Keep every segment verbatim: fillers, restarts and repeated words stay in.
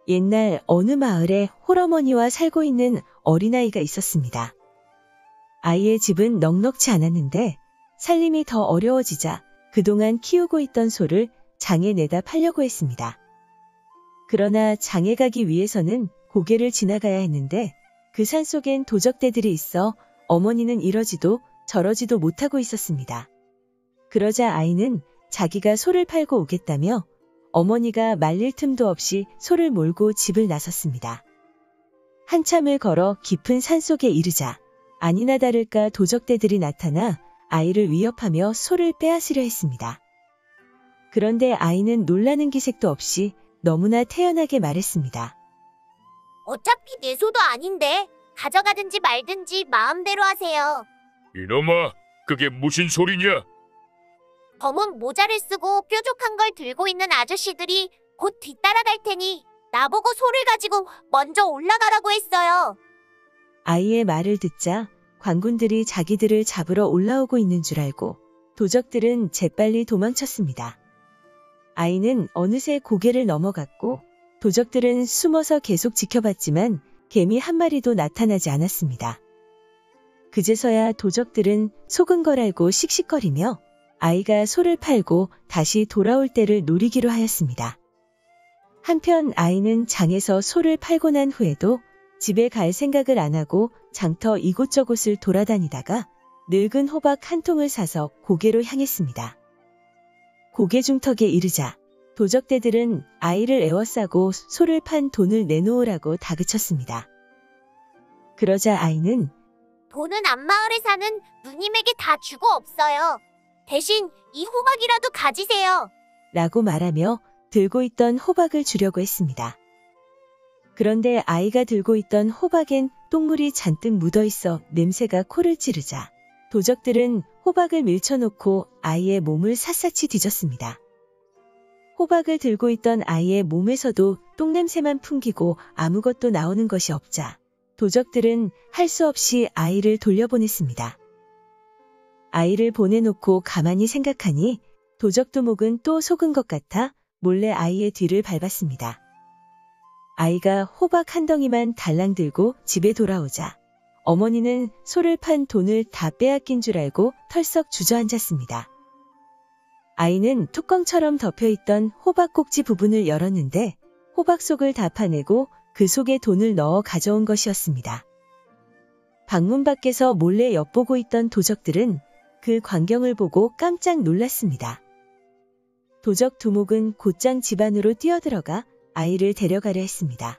옛날 어느 마을에 홀어머니와 살고 있는 어린아이가 있었습니다. 아이의 집은 넉넉지 않았는데 살림이 더 어려워지자 그동안 키우고 있던 소를 장에 내다 팔려고 했습니다. 그러나 장에 가기 위해서는 고개를 지나가야 했는데 그 산속엔 도적대들이 있어 어머니는 이러지도 저러지도 못하고 있었습니다. 그러자 아이는 자기가 소를 팔고 오겠다며 어머니가 말릴 틈도 없이 소를 몰고 집을 나섰습니다. 한참을 걸어 깊은 산속에 이르자 아니나 다를까 도적대들이 나타나 아이를 위협하며 소를 빼앗으려 했습니다. 그런데 아이는 놀라는 기색도 없이 너무나 태연하게 말했습니다. 어차피 내 소도 아닌데 가져가든지 말든지 마음대로 하세요. 이놈아, 그게 무슨 소리냐? 검은 모자를 쓰고 뾰족한 걸 들고 있는 아저씨들이 곧 뒤따라갈 테니 나보고 소를 가지고 먼저 올라가라고 했어요. 아이의 말을 듣자 관군들이 자기들을 잡으러 올라오고 있는 줄 알고 도적들은 재빨리 도망쳤습니다. 아이는 어느새 고개를 넘어갔고 도적들은 숨어서 계속 지켜봤지만 개미 한 마리도 나타나지 않았습니다. 그제서야 도적들은 속은 걸 알고 씩씩거리며 아이가 소를 팔고 다시 돌아올 때를 노리기로 하였습니다. 한편 아이는 장에서 소를 팔고 난 후에도 집에 갈 생각을 안 하고 장터 이곳저곳을 돌아다니다가 늙은 호박 한 통을 사서 고개로 향했습니다. 고개 중턱에 이르자 도적대들은 아이를 에워싸고 소를 판 돈을 내놓으라고 다그쳤습니다. 그러자 아이는 돈은 앞마을에 사는 누님에게 다 주고 없어요. 대신 이 호박이라도 가지세요. 라고 말하며 들고 있던 호박을 주려고 했습니다. 그런데 아이가 들고 있던 호박엔 똥물이 잔뜩 묻어있어 냄새가 코를 찌르자 도적들은 호박을 밀쳐놓고 아이의 몸을 샅샅이 뒤졌습니다. 호박을 들고 있던 아이의 몸에서도 똥냄새만 풍기고 아무것도 나오는 것이 없자 도적들은 할 수 없이 아이를 돌려보냈습니다. 아이를 보내놓고 가만히 생각하니 도적두목은 또 속은 것 같아 몰래 아이의 뒤를 밟았습니다. 아이가 호박 한 덩이만 달랑 들고 집에 돌아오자 어머니는 소를 판 돈을 다 빼앗긴 줄 알고 털썩 주저앉았습니다. 아이는 뚜껑처럼 덮여있던 호박 꼭지 부분을 열었는데 호박 속을 다 파내고 그 속에 돈을 넣어 가져온 것이었습니다. 방문 밖에서 몰래 엿보고 있던 도적들은 그 광경을 보고 깜짝 놀랐습니다. 도적 두목은 곧장 집 안으로 뛰어들어가 아이를 데려가려 했습니다.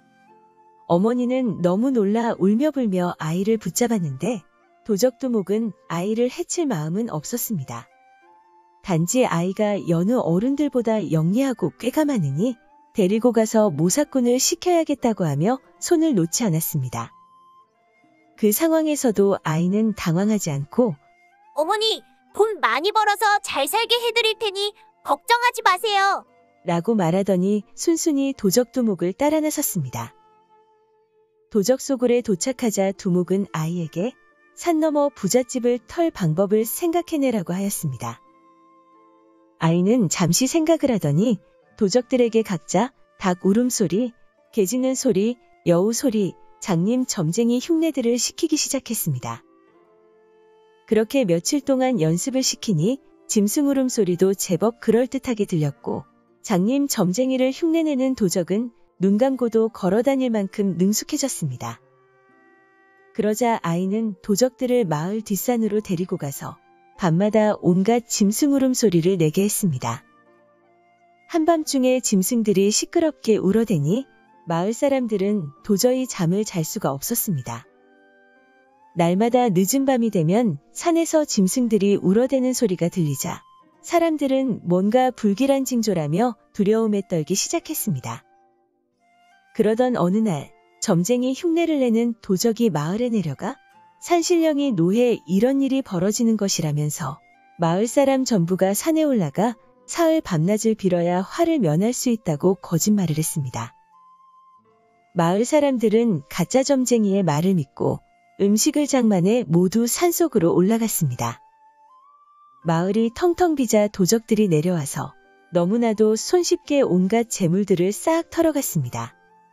어머니는 너무 놀라 울며불며 아이를 붙잡았는데 도적 두목은 아이를 해칠 마음은 없었습니다. 단지 아이가 여느 어른들보다 영리하고 꾀가 많으니 데리고 가서 모사꾼을 시켜야겠다고 하며 손을 놓지 않았습니다. 그 상황에서도 아이는 당황하지 않고 어머니, 돈 많이 벌어서 잘 살게 해드릴 테니 걱정하지 마세요. 라고 말하더니 순순히 도적 두목을 따라 나섰습니다. 도적 소굴에 도착하자 두목은 아이에게 산 너머 부잣집을 털 방법을 생각해내라고 하였습니다. 아이는 잠시 생각을 하더니 도적들에게 각자 닭 울음소리, 개 짖는 소리, 여우 소리, 장님 점쟁이 흉내들을 시키기 시작했습니다. 그렇게 며칠 동안 연습을 시키니 짐승 울음소리도 제법 그럴듯하게 들렸고 장님 점쟁이를 흉내내는 도적은 눈 감고도 걸어다닐 만큼 능숙해졌습니다. 그러자 아이는 도적들을 마을 뒷산으로 데리고 가서 밤마다 온갖 짐승 울음소리를 내게 했습니다. 한밤중에 짐승들이 시끄럽게 울어대니 마을 사람들은 도저히 잠을 잘 수가 없었습니다. 날마다 늦은 밤이 되면 산에서 짐승들이 울어대는 소리가 들리자 사람들은 뭔가 불길한 징조라며 두려움에 떨기 시작했습니다. 그러던 어느 날 점쟁이 흉내를 내는 도적이 마을에 내려가 산신령이 노해 이런 일이 벌어지는 것이라면서 마을 사람 전부가 산에 올라가 사흘 밤낮을 빌어야 화를 면할 수 있다고 거짓말을 했습니다. 마을 사람들은 가짜 점쟁이의 말을 믿고 음식을 장만해 모두 산속으로 올라갔습니다. 마을이 텅텅 비자 도적들이 내려와서 너무나도 손쉽게 온갖 재물들을 싹 털어갔습니다.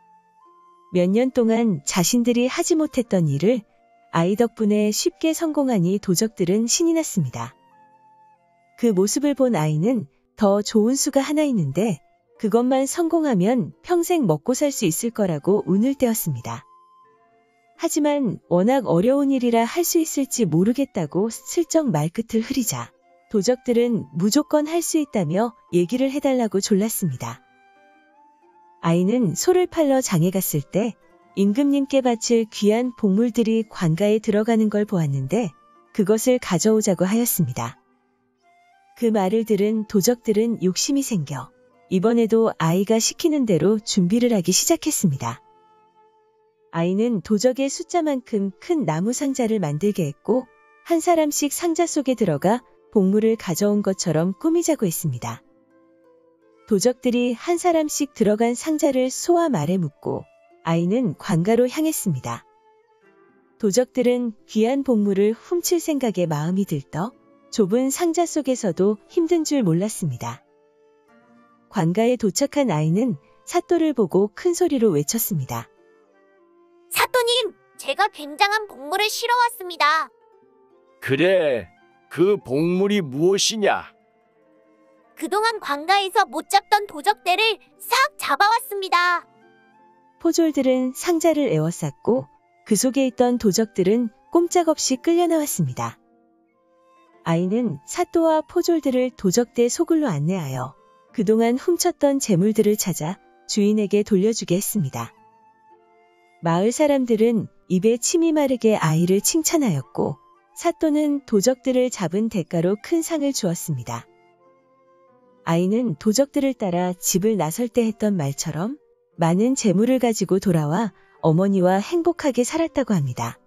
몇 년 동안 자신들이 하지 못했던 일을 아이 덕분에 쉽게 성공하니 도적들은 신이 났습니다. 그 모습을 본 아이는 더 좋은 수가 하나 있는데 그것만 성공하면 평생 먹고 살 수 있을 거라고 운을 떼었습니다. 하지만 워낙 어려운 일이라 할 수 있을지 모르겠다고 슬쩍 말끝을 흐리자 도적들은 무조건 할 수 있다며 얘기를 해달라고 졸랐습니다. 아이는 소를 팔러 장에 갔을 때 임금님께 바칠 귀한 복물들이 관가에 들어가는 걸 보았는데 그것을 가져오자고 하였습니다. 그 말을 들은 도적들은 욕심이 생겨 이번에도 아이가 시키는 대로 준비를 하기 시작했습니다. 아이는 도적의 숫자만큼 큰 나무 상자를 만들게 했고 한 사람씩 상자 속에 들어가 복물을 가져온 것처럼 꾸미자고 했습니다. 도적들이 한 사람씩 들어간 상자를 소와 말에 묻고 아이는 관가로 향했습니다. 도적들은 귀한 복물을 훔칠 생각에 마음이 들떠 좁은 상자 속에서도 힘든 줄 몰랐습니다. 관가에 도착한 아이는 사또를 보고 큰 소리로 외쳤습니다. 사또님, 제가 굉장한 복물을 실어왔습니다. 그래, 그 복물이 무엇이냐? 그동안 관가에서 못 잡던 도적대를 싹 잡아왔습니다. 포졸들은 상자를 에워쌌고 그 속에 있던 도적들은 꼼짝없이 끌려나왔습니다. 아이는 사또와 포졸들을 도적대 소굴로 안내하여 그동안 훔쳤던 재물들을 찾아 주인에게 돌려주게 했습니다. 마을 사람들은 입에 침이 마르게 아이를 칭찬하였고 사또는 도적들을 잡은 대가로 큰 상을 주었습니다. 아이는 도적들을 따라 집을 나설 때 했던 말처럼 많은 재물을 가지고 돌아와 어머니와 행복하게 살았다고 합니다.